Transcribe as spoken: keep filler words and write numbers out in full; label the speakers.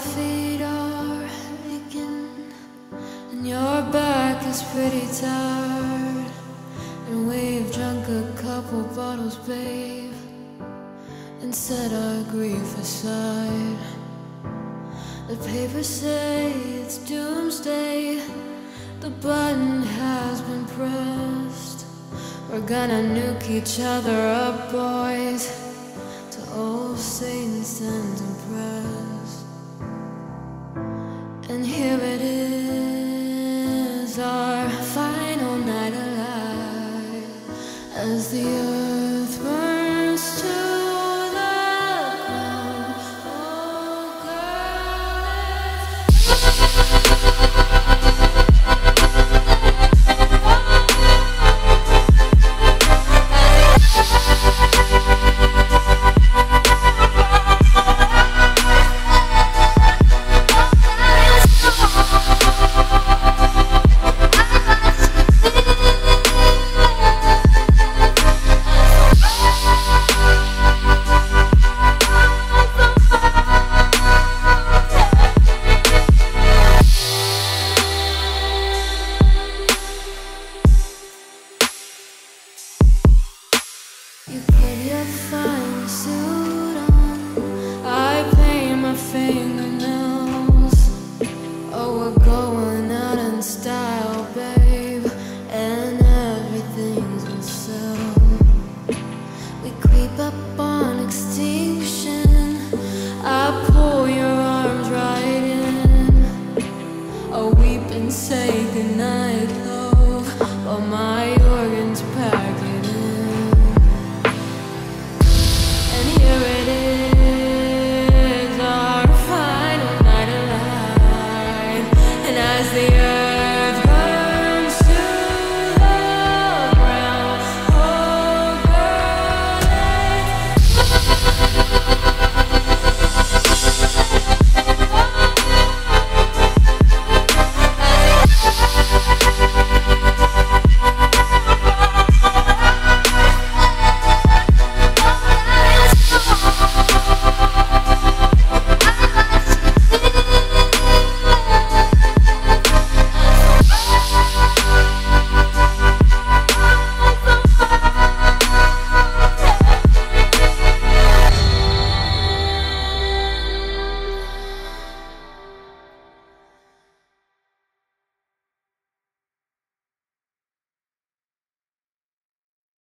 Speaker 1: feet are aching and your back is pretty tired, and we've drunk a couple bottles, babe, and set our grief aside. The papers say it's doomsday, the button has been pressed. We're gonna nuke each other up, boys, till old Satan stands impressed. And here it is, our final night alive, as the earth burns to the ground. Oh, you put your fine suit on, I paint my finger